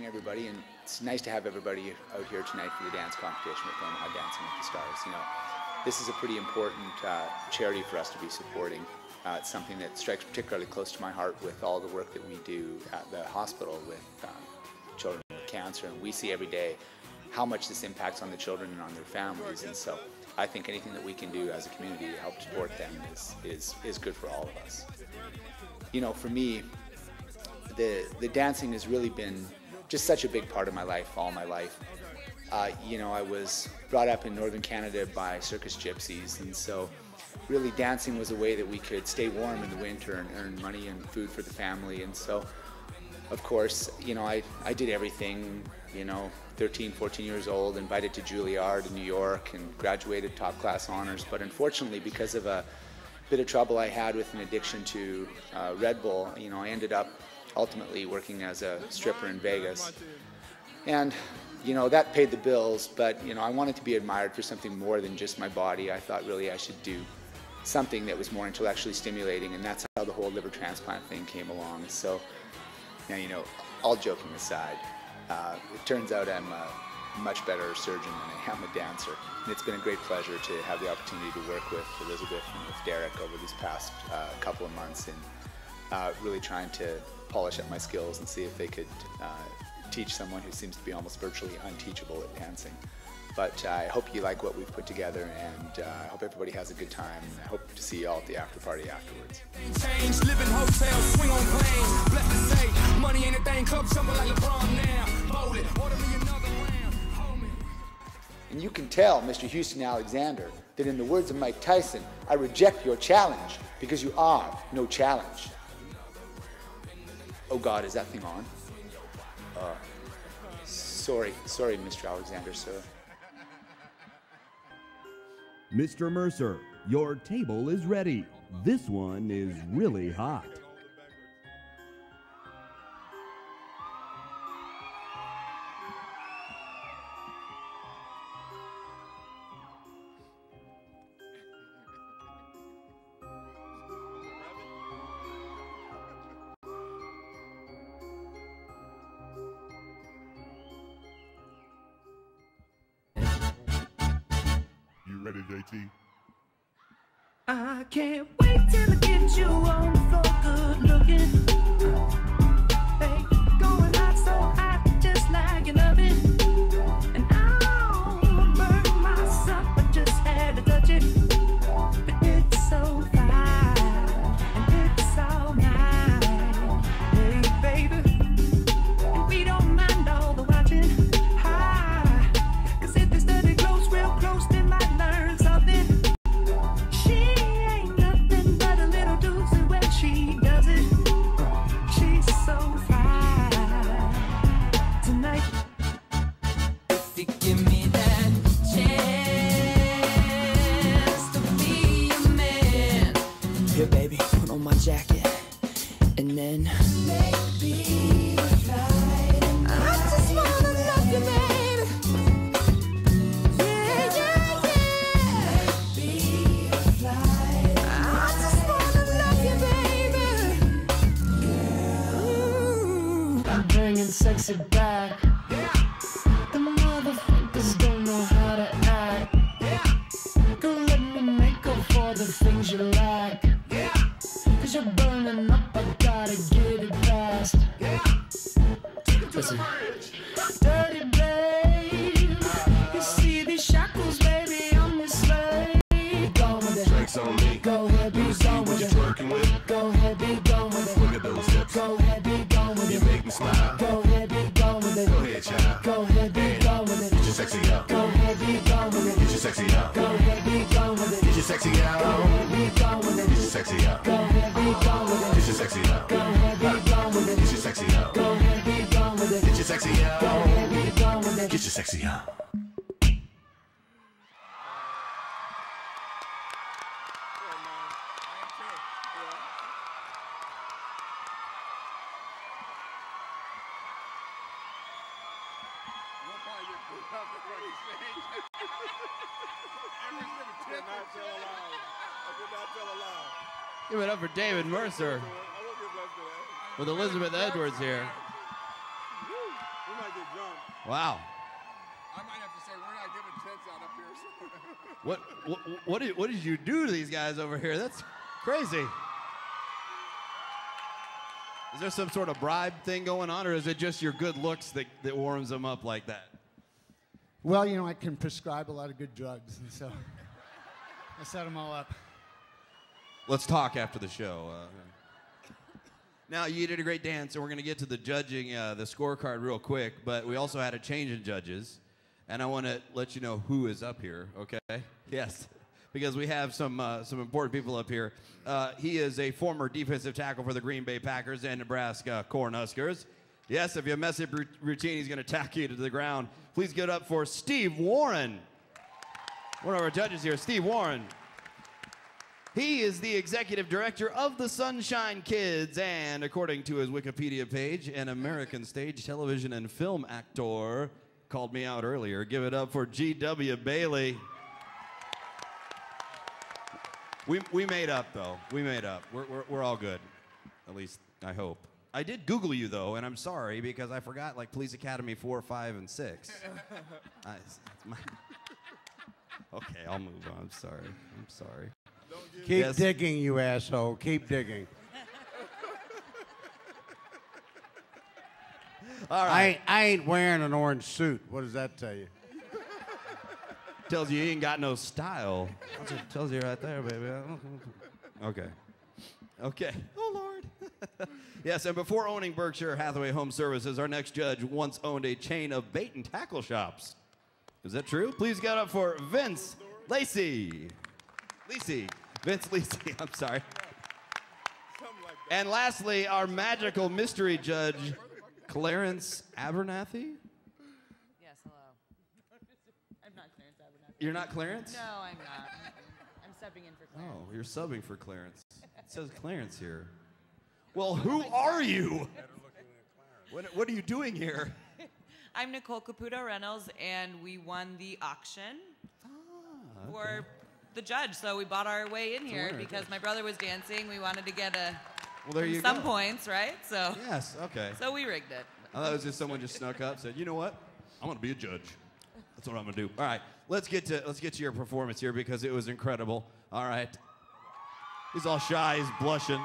morning, everybody, and it's nice to have everybody out here tonight for the dance competition with Omaha Dancing with the Stars. You know, this is a pretty important charity for us to be supporting. It's something that strikes particularly close to my heart with all the work that we do at the hospital with children with cancer, and we see every day how much this impacts on the children and on their families. And so I think anything that we can do as a community to help support them is good for all of us. You know, for me, the dancing has really been just such a big part of my life, all my life. You know, I was brought up in northern Canada by circus gypsies, and so really dancing was a way that we could stay warm in the winter and earn money and food for the family. And so, of course, you know, I did everything, you know, 13, 14 years old, invited to Juilliard in New York and graduated top class honors. But unfortunately, because of a bit of trouble I had with an addiction to Red Bull, you know, I ended up ultimately working as a stripper in Vegas. And, you know, that paid the bills, but, you know, I wanted to be admired for something more than just my body. I thought really I should do something that was more intellectually stimulating, and that's how the whole liver transplant thing came along. So, now, you know, all joking aside, it turns out I'm a much better surgeon than I am a dancer. And it's been a great pleasure to have the opportunity to work with Elizabeth and with Derek over these past couple of months, and really trying to polish up my skills and see if they could teach someone who seems to be almost virtually unteachable at dancing. But I hope you like what we've put together, and I hope everybody has a good time. I hope to see you all at the after party afterwards. Change, live in hotels, swing on planes. Blessed to say, money ain't a thing, club jumping like LeBron now. Bowl it, order me another round, homie. And you can tell Mr. Houston Alexander that in the words of Mike Tyson, I reject your challenge because you are no challenge. Oh God, is that thing on? Sorry, Mr. Alexander, sir. Mr. Mercer, your table is ready. This one is really hot. Ready, JT? I can't wait till I get you on the floor, good looking. Hey, going hot so hot, just like you love it. And I'll burn myself, I just had to touch it. But it's so fine, and it's all mine. Hey, baby, and we don't mind all the watching. Cause if they study close, real close, they might learn something. She ain't nothing but a little doozy when she does it. She's so fine tonight. If you give me that chance to be a man. Here, baby, put on my jacket, and then Maybe I just wanna love you, baby. Yeah, yeah, yeah. I just wanna love you, baby. Ooh. I'm bringing sexy back. The motherfuckers don't know how to act. Go let me make up for the things you lack. Cause you're burning up, I gotta get it fast. Listen. Dirty babe, you see these shackles, baby, I'm your slave. Go with it. Drinks on me. Go ahead, be gone with What you it. twerking with? Go ahead, be gone with it. Look at those hips. Go ahead, be gone with You it. make me smile. Go ahead, be gone with it. Go ahead, child. Go ahead, be gone with it. Get your sexy out. Go ahead, be gone with it. Get your sexy out. Go ahead, be gone with it. Get your sexy out. Go ahead, be gone with it. Get your sexy out. Go ahead, be gone with it. Get your sexy out. Go ahead, be gone with it. Get your sexy out. Go ahead, be gone with it. Get your sexy out. Go ahead, be gone with it. Get your sexy out. Give it up for David Mercer with Elizabeth Edwards here. Wow. I might have to say we're not giving tents out up here. So. What did you do to these guys over here? That's crazy. Is there some sort of bribe thing going on, or is it just your good looks that warms them up like that? Well, you know, I can prescribe a lot of good drugs, and so I set them all up. Let's talk after the show. Now, you did a great dance, and we're going to get to the judging, the scorecard real quick, but we also had a change in judges, and I want to let you know who is up here, okay? Yes, because we have some important people up here. He is a former defensive tackle for the Green Bay Packers and Nebraska Cornhuskers. Yes, if you mess up routine, he's going to tack you to the ground. Please give it up for Steve Warren. One of our judges here, Steve Warren. He is the executive director of the Sunshine Kids and, according to his Wikipedia page, an American stage, television, and film actor. Called me out earlier. Give it up for G.W. Bailey. We made up, though. We made up. We're all good. At least, I hope. I did Google you, though, and I'm sorry because I forgot, like, Police Academy 4, 5, and 6. Okay, I'll move on. I'm sorry. Keep digging, you asshole. Keep digging. All right. I ain't wearing an orange suit. What does that tell you? Tells you ain't got no style. That's what it tells you right there, baby. Okay. Okay. Oh, Lord. Yes, and before owning Berkshire Hathaway Home Services, our next judge once owned a chain of bait and tackle shops. Is that true? Please get up for Vince Lacey. Vince Lacey, I'm sorry. And lastly, our magical mystery judge, Clarence Abernathy. Yes, hello. I'm not Clarence Abernathy. You're not Clarence? No, I'm not. I'm subbing in for Clarence. Oh, you're subbing for Clarence. It says Clarence here. Well, who are you? What are you doing here? I'm Nicole Caputo Reynolds, and we won the auction for the judge. So we bought our way in here because my brother was dancing. We wanted to get some points, right? So yes, okay. So we rigged it. I thought it was just someone just snuck up, said, "You know what? I'm gonna be a judge. That's what I'm gonna do." All right, let's get to your performance here because it was incredible. All right, he's all shy, he's blushing.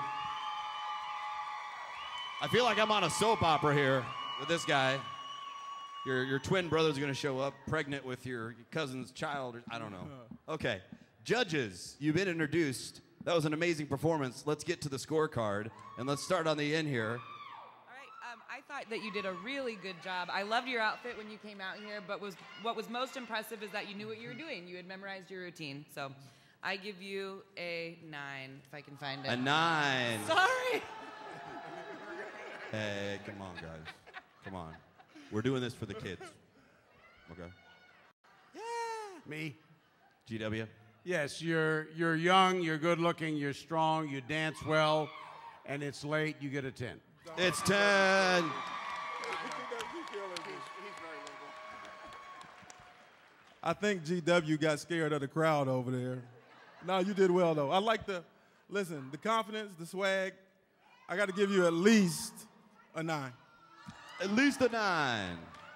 I feel like I'm on a soap opera here with this guy. Your twin brother's going to show up, pregnant with your cousin's child. Or, I don't know. Okay. Judges, you've been introduced. That was an amazing performance. Let's get to the scorecard, and let's start on the end here. All right. I thought that you did a really good job. I loved your outfit when you came out here, but what was most impressive is that you knew what you were doing. You had memorized your routine. So I give you a 9, if I can find it. A 9. Sorry. Hey, come on, guys. Come on. We're doing this for the kids. Okay. Yeah. Me? GW? Yes, you're young, you're good looking, you're strong, you dance well, and it's late, you get a 10. It's 10. I think GW got scared of the crowd over there. No, you did well, though. I like the confidence, the swag. I got to give you at least a 9. At least a 9.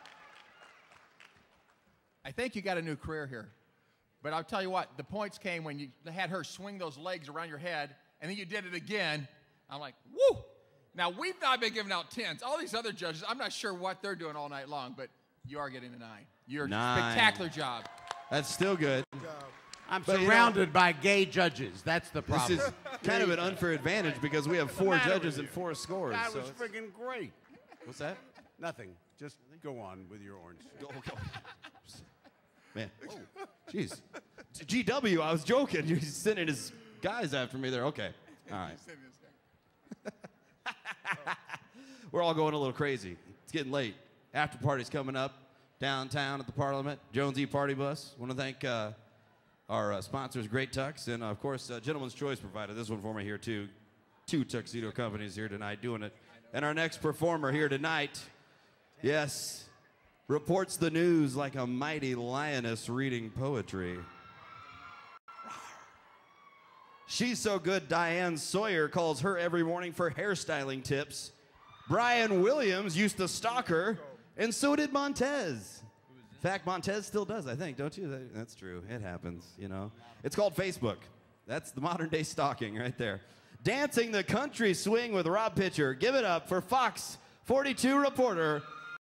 I think you got a new career here. But I'll tell you what, the points came when you had her swing those legs around your head, and then you did it again. I'm like, woo! Now, we've not been giving out 10s. All these other judges, I'm not sure what they're doing all night long, but you are getting a 9. You're 9. Spectacular job. That's still good. I'm surrounded by gay judges. That's the problem. This is kind of an unfair advantage because we have 4 judges and 4 scores. That so was friggin' great. What's that? Nothing. Just go on with your orange. Man, oh, jeez. GW, I was joking. You're sending his guys after me there. Okay. All right. We're all going a little crazy. It's getting late. After party's coming up downtown at the Parliament. Jonesy Party Bus. Want to thank our sponsors, Great Tux, and, of course, Gentleman's Choice provided this one for me here, too. 2 tuxedo companies here tonight doing it. And our next performer here tonight, yes, reports the news like a mighty lioness reading poetry. She's so good, Diane Sawyer calls her every morning for hairstyling tips. Brian Williams used to stalk her And so did Montez. In fact, Montez still does, I think, don't you? That's true. It happens, you know. It's called Facebook. That's the modern day stalking right there. Dancing the country swing with Rob Pitcher. Give it up for Fox 42 reporter